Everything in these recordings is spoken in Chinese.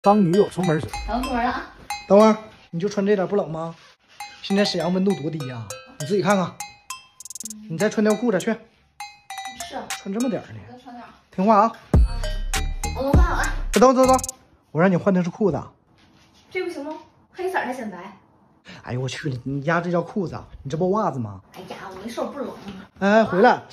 当女友出门时， 等会儿啊， 等会儿你就穿这点不冷吗？现在沈阳温度多低呀、你自己看看。你再穿条裤子去， 是啊， 穿这么点儿呢？ 再穿点儿。 听话啊！ 我弄好了， 走，我让你换的是裤子。 这不行吗？黑色还显白。 哎呦我去了，你家这叫裤子，你这不袜子吗？ 哎呀，我没事，不冷。 哎，回来，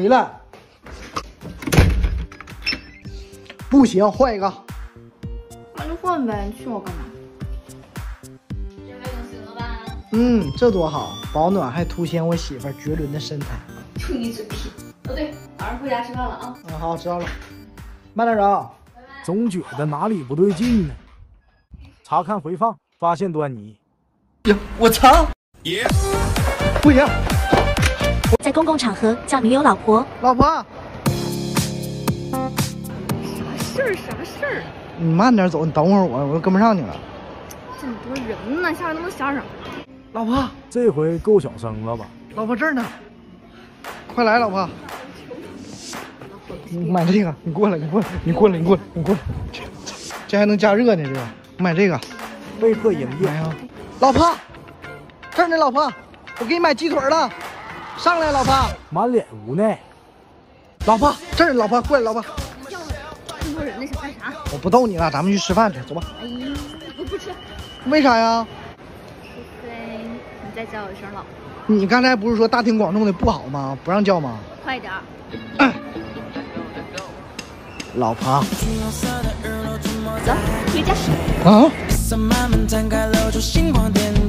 不行，换一个。 那就换呗，你训我干嘛？这回更行了吧？ 这多好，保暖还凸显我媳妇儿绝伦的身材。 就你嘴皮。哦对，早上回家吃饭了啊。 好，知道了，慢点走。 总觉得哪里不对劲呢。查看回放，发现端倪。 呀，我操！不行， 在公共场合叫女友老婆， 老婆， 啥事儿？ 你慢点走，你等会儿我跟不上你了。 这么多人呢，下面那么小声。 老婆， 这回够小声了吧？ 老婆这儿呢，快来，老婆。你买这个，你过来，这还能加热呢，这个，我买这个。 贝克营业啊，老婆，这儿呢，老婆，我给你买鸡腿了，上来，老婆。 满脸无奈。 老婆，这儿，老婆，过来，老婆。 这么多人呢，想干啥？ 我不逗你了，咱们去吃饭去，走吧。 哎呀，我不吃。 为啥呀？ 除非你再叫我一声老婆。 你刚才不是说大庭广众的不好吗？不让叫吗？ 快点儿。 老婆， 走，回家。 啊？ 慢慢摊开，露出星光点